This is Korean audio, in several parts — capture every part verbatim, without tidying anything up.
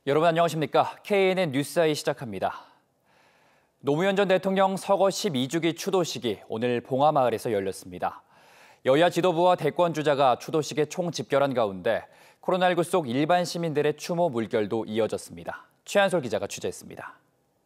여러분 안녕하십니까? 케이엔엔 뉴스아이 시작합니다. 노무현 전 대통령 서거 십이 주기 추도식이 오늘 봉하마을에서 열렸습니다. 여야 지도부와 대권 주자가 추도식에 총집결한 가운데 코로나십구 속 일반 시민들의 추모 물결도 이어졌습니다. 최한솔 기자가 취재했습니다.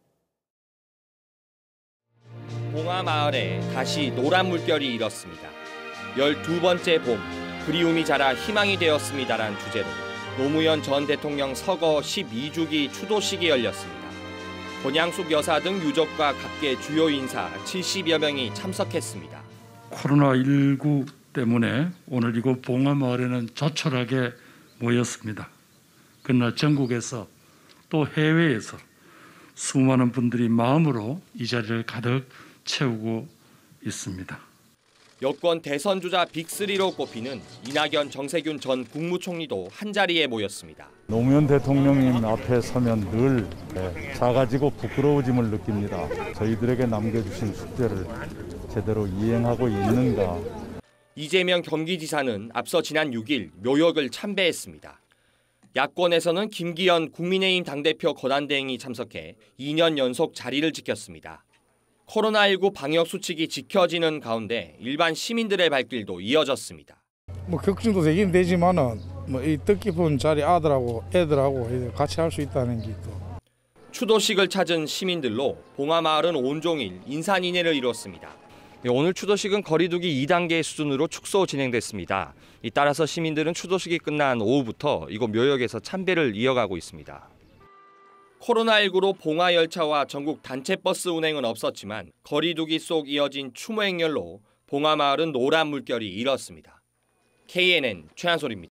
봉하마을에 다시 노란 물결이 일었습니다. 열두 번째 봄, 그리움이 자라 희망이 되었습니다라는 주제로 노무현 전 대통령 서거 십이 주기 추도식이 열렸습니다. 권양숙 여사 등 유족과 각계 주요 인사 칠십여 명이 참석했습니다. 코로나십구 때문에 오늘 이곳 봉하마을에는 조촐하게 모였습니다. 그러나 전국에서 또 해외에서 수많은 분들이 마음으로 이 자리를 가득 채우고 있습니다. 여권 대선 주자 빅쓰리로 꼽히는 이낙연, 정세균 전 국무총리도 한자리에 모였습니다. 노무현 대통령님 앞에 서면 늘 작아지고 부끄러워짐을 느낍니다. 저희들에게 남겨주신 숙제를 제대로 이행하고 있는가. 이재명 경기지사는 앞서 지난 육 일 묘역을 참배했습니다. 야권에서는 김기현 국민의힘 당대표 권한대행이 참석해 이 년 연속 자리를 지켰습니다. 코로나십구 방역 수칙이 지켜지는 가운데 일반 시민들의 발길도 이어졌습니다. 뭐 걱정도 되긴 되지만은 뭐 이 뜻깊은 자리 아들하고 애들하고 같이 할 수 있다는 게 또. 추도식을 찾은 시민들로 봉하마을은 온종일 인산인해를 이뤘습니다. 오늘 추도식은 거리두기 이 단계 수준으로 축소 진행됐습니다. 따라서 시민들은 추도식이 끝난 오후부터 이곳 묘역에서 참배를 이어가고 있습니다. 코로나십구로 봉하열차와 전국 단체버스 운행은 없었지만 거리두기 속 이어진 추모 행렬로 봉하마을은 노란 물결이 일었습니다. 케이엔엔 최한솔입니다.